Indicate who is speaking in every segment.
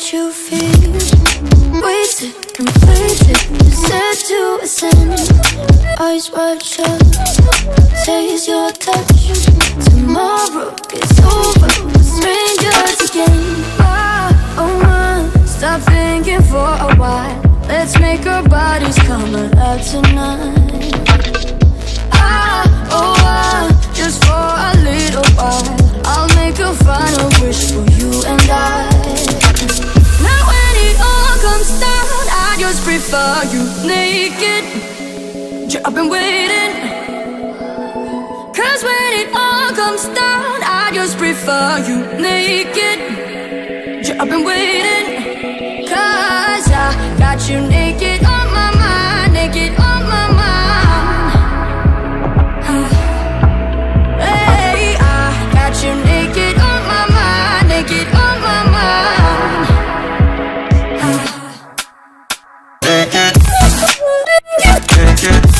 Speaker 1: what you feel. Wasted, completed, set to ascend. Eyes wide shut, taste your touch. Tomorrow is over, strangers again. Stop thinking for a while. Let's make our bodies come alive tonight. Just for a little while, I'll make a final wish for you and I. Now when it all comes down, I just prefer you naked. I've been waiting. Cause when it all comes down, I just prefer you naked. I've been waiting. Cause I got you naked on my mind, naked on my mind. Hey, I got you naked on my mind, naked on my mind.
Speaker 2: Naked, naked.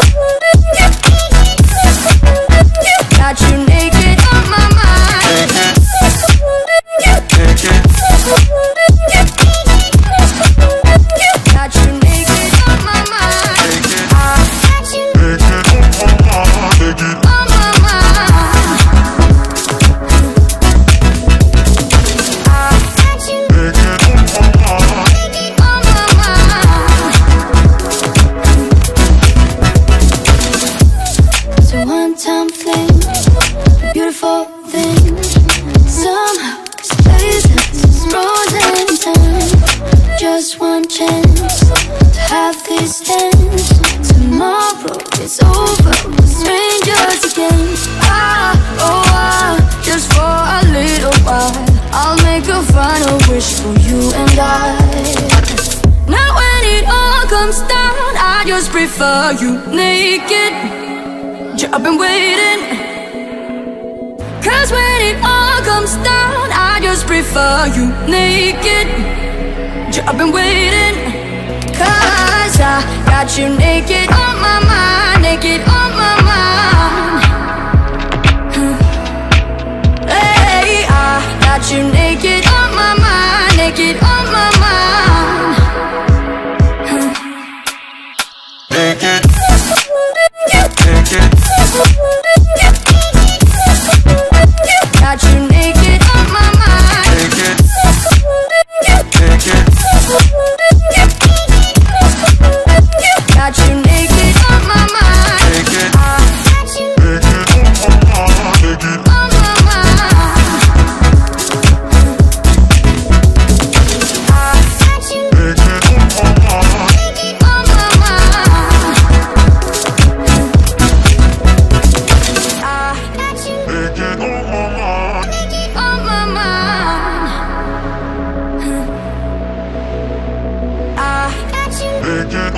Speaker 1: Got you naked on my mind.
Speaker 2: Naked, naked.
Speaker 1: Got you naked on my mind.
Speaker 2: Got you naked
Speaker 1: on my mind.
Speaker 2: got you naked
Speaker 1: On my mind. So one-time fling, beautiful thing. Somehow space is frozen in time. Just one chance to have these hands. Tomorrow is over, we're strangers again. Just for a little while, I'll make a final wish for you and I. Now when it all comes down, I just prefer you naked. I've been waiting. Cause when it all comes down, I just prefer you naked. I've been waiting. Cause I got you naked on my mind, naked on my mind. Hey, I got you naked on my mind, naked on my mind.
Speaker 2: naked, naked.
Speaker 1: Got you naked on my mind.
Speaker 2: Naked, naked.
Speaker 1: Got you naked on my mind.
Speaker 2: Naked,
Speaker 1: Got you
Speaker 2: naked.
Speaker 1: on my mind. Got you on my mind. Got you
Speaker 2: Naked on my mind.
Speaker 1: on my mind. Got you
Speaker 2: Naked